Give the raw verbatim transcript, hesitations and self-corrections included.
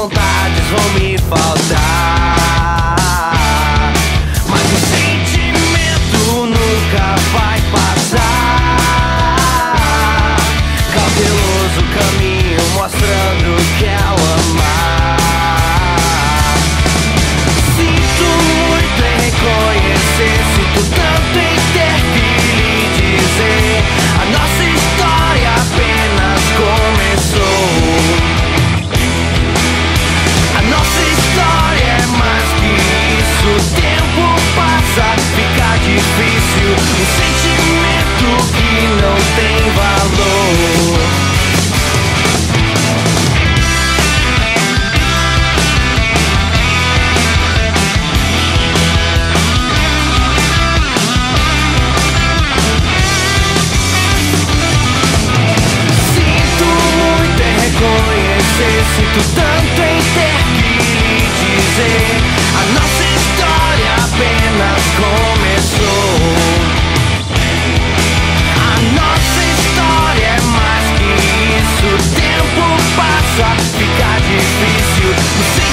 vontades vão me faltar, mas o sentimento nunca vai passar. Cauteloso caminho mostrando que é o amar. Sinto muito em reconhecer, sinto tanto em ter que lhe dizer: a nossa história apenas começou. A nossa história é mais que isso. O tempo passa, fica difícil. Um sentimento que não tem valor. Sinto tanto em ter que lhe dizer: a nossa história apenas começou. A nossa história é mais que isso. O tempo passa, fica difícil.